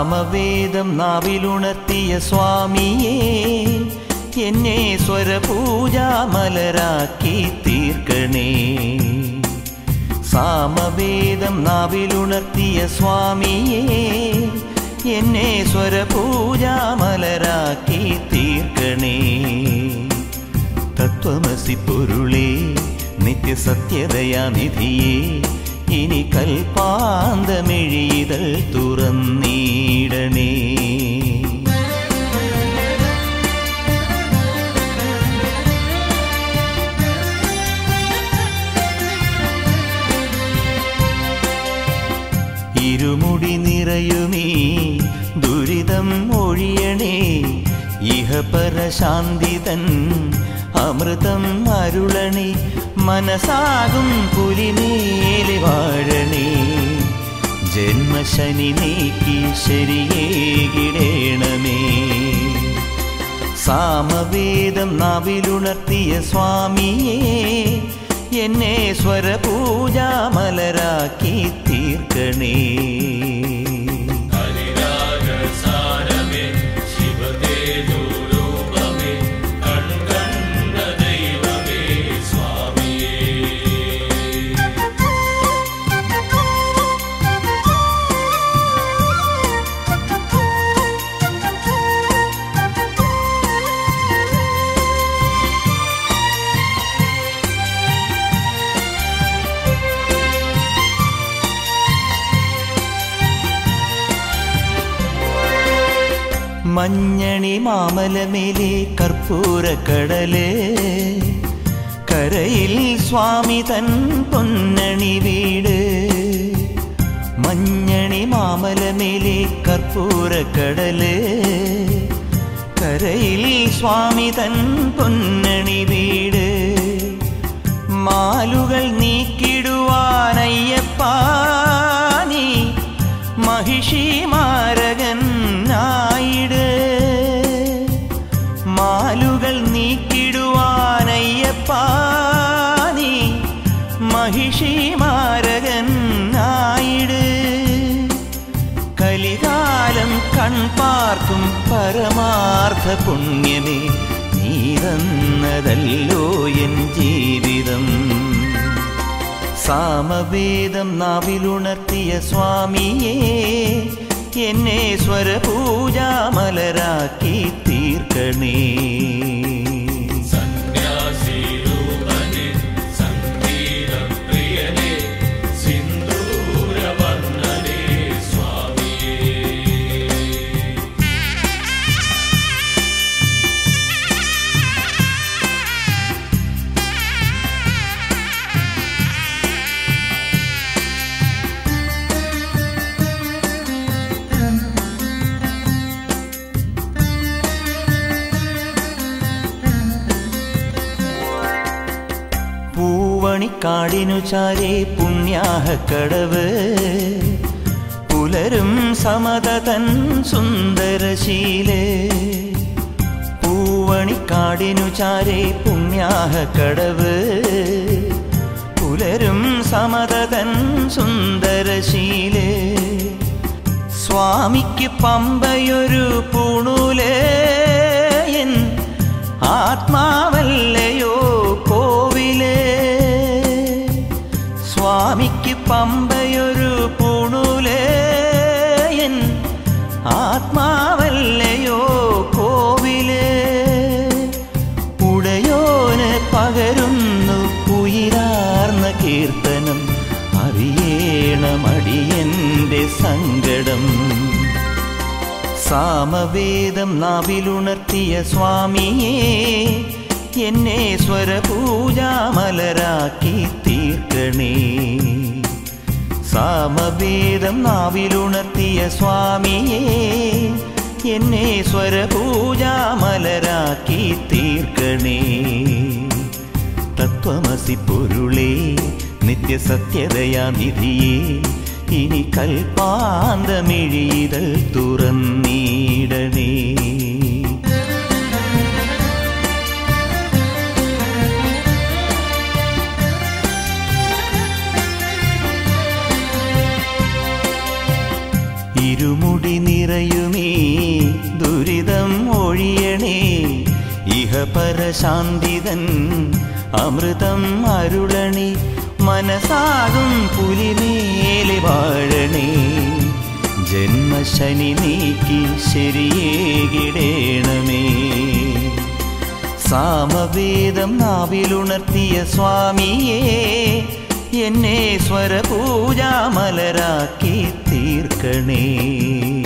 സാമവേദം നാവിലുണർത്തിയ സ്വാമിയേ എന്നെ സ്വരപൂജാമലരാക്കി തീർക്കണേ. സാമവേദം നാവിലുണർത്തിയ സ്വാമിയേ എന്നെ സ്വരപൂജാമലരാക്കി തീർക്കണേ. തത്വമസി പൊരുളേ നിത്യസത്യദയാനിധിയേ ഇനി കൽപ്പാന്തമിഴിതൾ തുറന്നീടണേ. ഇരുമുടി നിറയുമീ ദുരിതം ഒഴിയണേ. ഇഹപരശാന്തിതൻ അമൃതം അരുളണേ. മനസാകും പുലിമേലെ വാഴണേ. ജന്മശനി നീക്കി ശരിയേകിടേണമേ. സാമവേദം നാവിലുണർത്തിയ സ്വാമിയേ എന്നെ സ്വരപൂജാമലരാക്കി തീർക്കണേ. മഞ്ഞണി മാമലമേലെ കർപ്പൂരക്കടല് കരയിൽ സ്വാമി തൻ പൊന്നണി വീട്. മഞ്ഞണി മാമലമേലെ കർപ്പൂരക്കടല് കരയിൽ സ്വാമി തൻ പൊന്നണി വീട്. മാലുകൾ നീക്കിടുവാനയ്യപ്പാ നീ മഹിഷി മാരകനായിട്. മാലുകൾ നീക്കിടുവാനയ്യപ്പാ നീ മഹിഷി മാരകനായിട്. കലികാലം കൺപാർക്കും പരമാർത്ഥ പുണ്യമേ നീ തന്നതല്ലോ എൻ ജീവിതം. സാമവേദം നാവിലുണർത്തിയ സ്വാമിയേ എന്നെ സ്വരപൂജാമലരാക്കി തീർക്കണേ. പൂവണിക്കാടിനു ചാരേ പുണ്യാഹക്കടവ് പുലരും സമതതൻ സുന്ദരശീലേ. പൂവണിക്കാടിനു ചാരേ പുണ്യാഹക്കടവ് പുലരും സമതതൻ സുന്ദരശീലേ. സ്വാമിക്ക് പമ്പയൊരു പൂണൂലേ എൻ ആത്മാവല്ലയോ കോവിലേ. സ്വാമിക്ക് പമ്പയൊരു പൂണൂലേ എൻ ആത്മാവല്ലയോ കോവിലേ. ഉടയോന് പകരുന്നു ഉയിരാർന്ന കീർത്തനം അറിയേണമടിയന്റെ സങ്കടം. സാമവേദം നാവിലുണർത്തിയ സ്വാമിയേ എന്നെ സ്വരപൂജാമലരാക്കി തീർക്കണേ. സാമവേദം നാവിലുണർത്തിയ സ്വാമിയേ എന്നെ സ്വരപൂജാമലരാക്കി തീർക്കണേ. തത്വമസി പൊരുളേ നിത്യസത്യദയാനിധിയേ ഇനി കൽപ്പാന്തമിഴിതൾ തുറന്നീടണേ. ഇരുമുടി നിറ ശാന്തിതൻ അമൃതം അരുളണി മനസാകും പുലിമേലെ വാഴണേ ജന്മശനി നീക്കി ശരിയേകിടേണമേ സാമവേദം നാവിലുണർത്തിയ സ്വാമിയേ എന്നെ സ്വരപൂജാമലരാക്കി തീർക്കണേ